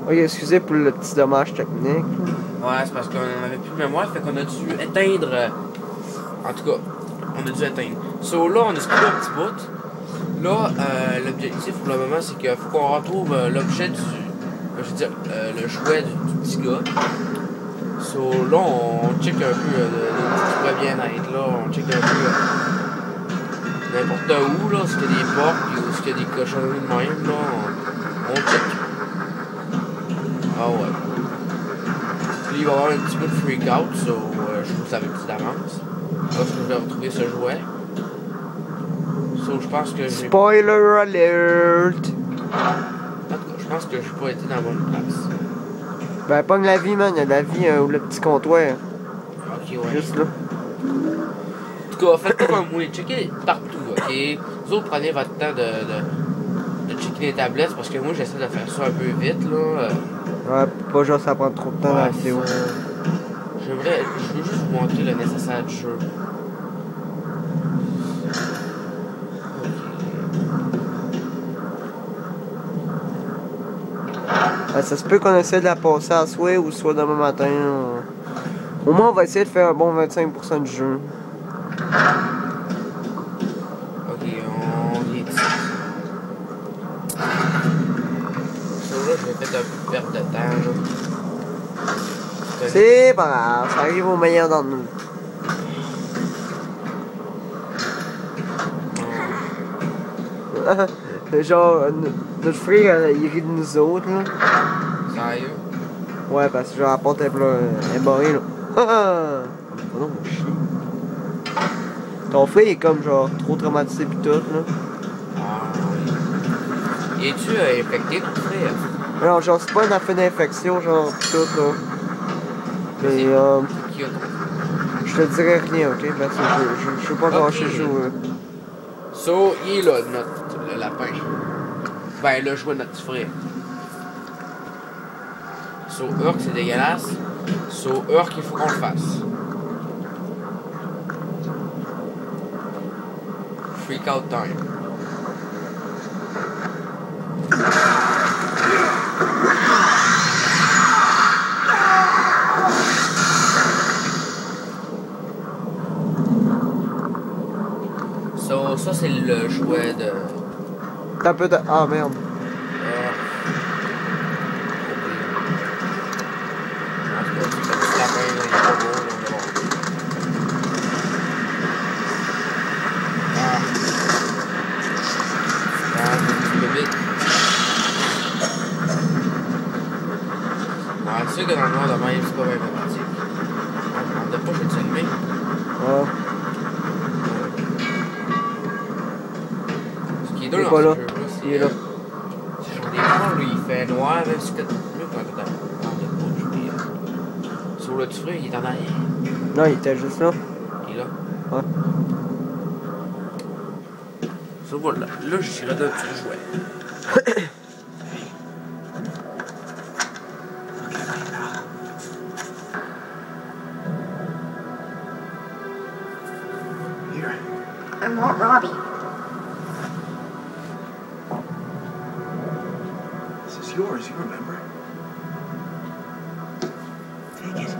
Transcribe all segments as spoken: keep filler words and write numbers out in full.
Ok, excusez pour le petit dommage technique. Ouais, c'est parce qu'on avait plus de mémoire, fait qu'on a dû éteindre. Euh, en tout cas, on a dû éteindre. So là, on a splitté un petit bout. Là, euh, l'objectif pour le moment, c'est qu'il faut qu'on retrouve euh, l'objet du. Je veux dire, euh, le jouet du, du petit gars. So là, on check un peu euh, de, de ce qui pourrait bien être. Là, on check un peu euh, n'importe où, là, s'il y a des portes, puis où s'il y a des cochonneries de même, là, on, on check. Ah ouais. Puis il va y avoir un petit peu de freak out, so euh, je vous savais plus d'avance. Là, je vais retrouver ce jouet. So je pense que j'ai. Spoiler alert! En tout cas, je pense que j'ai pas été dans la bonne place. Ben, pogne la vie, man. Il y a de la vie euh, ou le petit comptoir. Ok, ouais. Juste là. En tout cas, faites pas comme moi, checkez partout, ok? Vous autres, prenez votre temps de, de, de checker les tablettes parce que moi, j'essaie de faire ça un peu vite, là. Ouais, pas genre ça prend trop de temps Ouais, dans la vidéo. J'aimerais. Je veux juste vous montrer le nécessaire du jeu. Ben, ça se peut qu'on essaie de la passer à soir ou soit demain matin. On... Au moins, on va essayer de faire un bon vingt-cinq pour cent du jeu. Ok, on vient ici. So là, je vais faire un peu de perte de temps, là. C'est pas grave, ça arrive au meilleur dans nous. Genre, notre frère, il rit de nous autres, là. Sérieux? Ouais, parce que genre, la porte est, est barrée, là. Oh non, mon chien. Ton frère, il est comme, genre, trop traumatisé pis tout, là. Ah oui. Es-tu euh, infecté, ton frère? Non, genre, c'est pas une affaire d'infection, genre, pis tout, là. Mais, euh... Qui a ton frère? je te dirai rien, ok? Parce que je, je, je veux pas gâcher le jeu, là. So, il est là, notre le lapin. Ben, le jouet de notre petit frère. So, Urk, c'est dégueulasse. So, Urk, il faut qu'on le fasse. Freak out time. So, ça, c'est le jouet de... T'as un peu de... Ah, merde. C'est sûr que dans le noir de même, c'est pas bien pratique. On ne pas, je vais te filmer. Ah. Ce qui est Il drôle est dans pas ce là. jeu-là, c'est... Il est là. C'est genre des fois, lui, il fait noir, même si que... Mieux quand t'as... Sur le petit frère, il est en arrière. Non, il était juste là. Il est là. Ouais. Ça, voilà. Là, je suis là d'un petit jouet. I want Robbie. This is yours, you remember? Take it.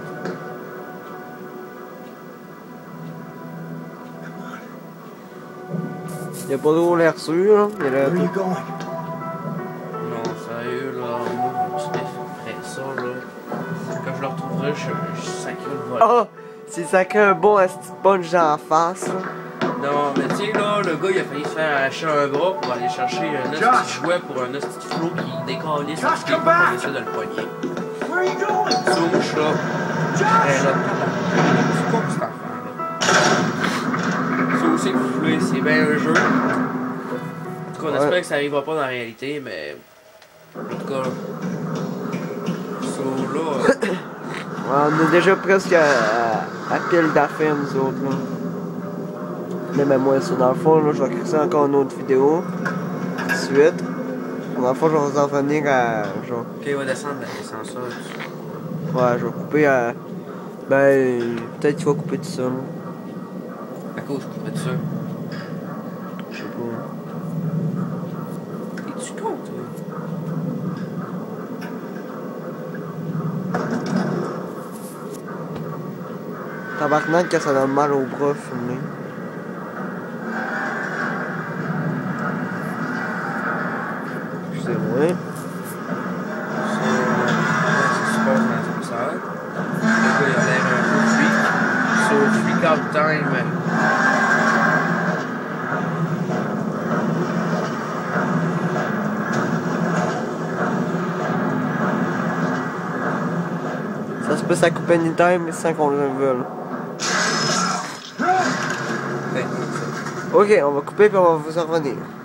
Come on. Il a pas trop l'air sûr, là. Il a Where l'air... are you going? Non, sérieux, là, moi, mon petit nez ferait ça, là. Quand je le retrouverai, je, je sacre le vol. Ah! C'est sacré un bon asti de punch dans la face, là. Non, mais tu sais, là, le gars, il a failli se faire arracher un bras pour aller chercher un esti de jouet pour un esti de flot qui décalisse parce qu'il pas qu'on essaie de le poigner. Where are you going? So, moi, je suis là. Ben, là, c'est quoi cet enfant-là? Ça aussi que vous voulez, c'est bien un jeu. En tout cas, on Ouais. espère que ça arrivera pas dans la réalité, mais... En tout cas... So, là... Ouais, on est déjà presque à, à, à pile d'affaires, nous autres, là. Mais même moi, ça, dans le fond, là, je vais créer ça encore une autre vidéo. Tout de suite. Dans le fond, je vais vous en revenir à... Genre... Ok, il va descendre, ben, descend ça. Ouais, je vais couper à... Ben... Peut-être qu'il va couper tout ça, là. À cause, je couperais de ça. Je sais pas. Es-tu con, toi? Tabarnak que ça donne mal au bras filmé. Excusez-moi. C'est super dans la salle. Le gars, il a l'air un peu freak. So, freak out time. Ça se peut ça coupe anytime sans qu'on le veuille. Ok, on va couper puis on va vous en revenir.